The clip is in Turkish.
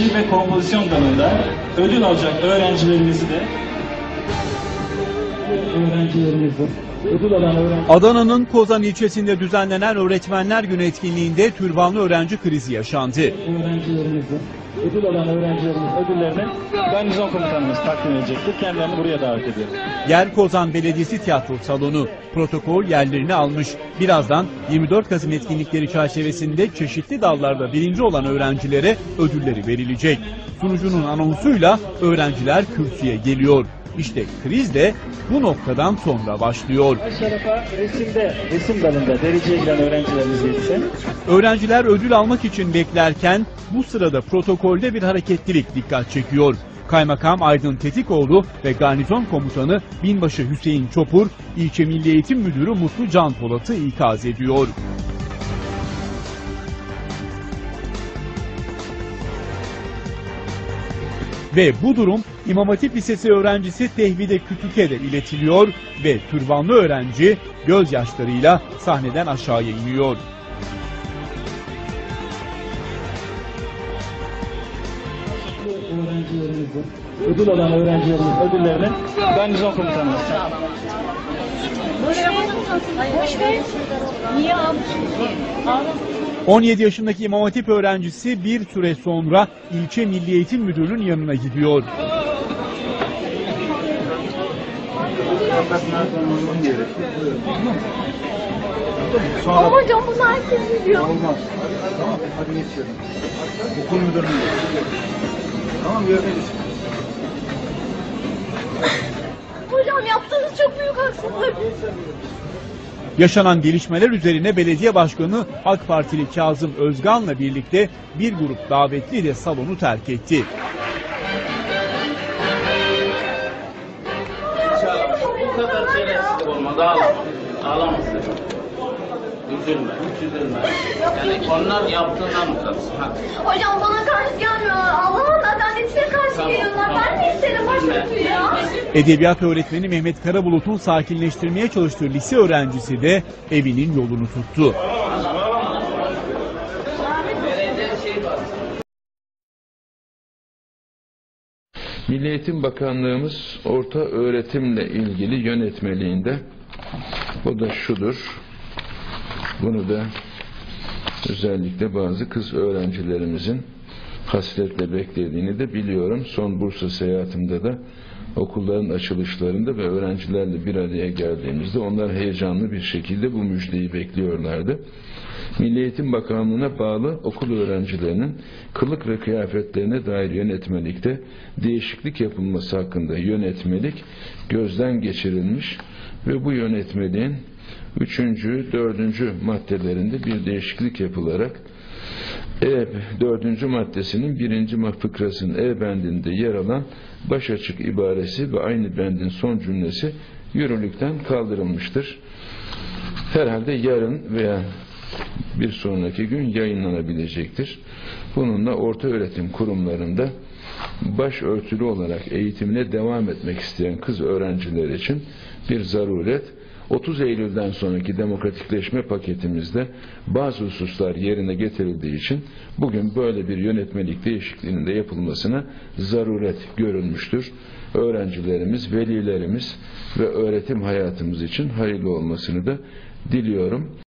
şiir ve kompozisyon dalında ödül alacak öğrencilerimizi de Adana'nın Kozan ilçesinde düzenlenen Öğretmenler Günü etkinliğinde türbanlı öğrenci krizi yaşandı. Ödül alan öğrencilerimiz ödüllerini garnizon komutanımız takdim edecektir. Kendilerini buraya davet ediyorum. Yer Kozan Belediyesi Tiyatro Salonu. Protokol yerlerini almış. Birazdan 24 Kasım etkinlikleri çerçevesinde çeşitli dallarda birinci olan öğrencilere ödülleri verilecek. Sunucunun anonsuyla öğrenciler kürsüye geliyor. İşte kriz de bu noktadan sonra başlıyor. Şerefe resim dalında dereceye giren öğrencilerimiz yetişen. Öğrenciler ödül almak için beklerken bu sırada protokolde bir hareketlilik dikkat çekiyor. Kaymakam Aydın Tetikoğlu ve garnizon komutanı Binbaşı Hüseyin Çopur, İlçe Milli Eğitim Müdürü Mutlu Can Polat'ı ikaz ediyor. Ve bu durum İmam Hatip Lisesi öğrencisi Tehvide Kütük'e de iletiliyor ve türbanlı öğrenci gözyaşlarıyla sahneden aşağıya iniyor. Ödül alan öğrencilerimiz ödüllerini garnizon komutanımız. Boş ver. Niye almışsın ki? 17 yaşındaki İmam Hatip öğrencisi bir süre sonra İlçe Milli Eğitim Müdürlüğü'nün yanına gidiyor. Ama hocam bunu herkes biliyor. Olmaz. Tamam, hadi geçiyorum. Okul müdürlüğü. Tamam, görmeyiz. Hocam yaptığınız çok büyük haksızlık. Yaşanan gelişmeler üzerine belediye başkanı AK Partili Kazım Özgan'la birlikte bir grup davetli de salonu terk etti. Bu kadar şerefsizlik olmaz. Ağlama. Üzülme, üzülme. Yani onlar yaptığından utansın. Hocam bana karşı gelmiyorlar. Allah'ın adaletine karşı geliyorlar. Ben de isterim başörtüyü ya. Edebiyat öğretmeni Mehmet Karabulut'un sakinleştirmeye çalıştığı lise öğrencisi de evinin yolunu tuttu. Milli Eğitim Bakanlığımız orta öğretimle ilgili yönetmeliğinde, o da şudur, bunu da özellikle bazı kız öğrencilerimizin hasretle beklediğini de biliyorum. Son Bursa seyahatimde de okulların açılışlarında ve öğrencilerle bir araya geldiğimizde onlar heyecanlı bir şekilde bu müjdeyi bekliyorlardı. Milli Eğitim Bakanlığı'na bağlı okul öğrencilerinin kılık ve kıyafetlerine dair yönetmelikte değişiklik yapılması hakkında yönetmelik gözden geçirilmiş ve bu yönetmeliğin 3. 4. maddelerinde bir değişiklik yapılarak 4. maddesinin 1. fıkrasının E bendinde yer alan baş açık ibaresi ve aynı bendin son cümlesi yürürlükten kaldırılmıştır. Herhalde yarın veya bir sonraki gün yayınlanabilecektir. Bununla ortaöğretim kurumlarında başörtülü olarak eğitimine devam etmek isteyen kız öğrenciler için bir zaruret. 30 Eylül'den sonraki demokratikleşme paketimizde bazı hususlar yerine getirildiği için bugün böyle bir yönetmelik değişikliğinin de yapılmasına zaruret görülmüştür. Öğrencilerimiz, velilerimiz ve öğretim hayatımız için hayırlı olmasını da diliyorum.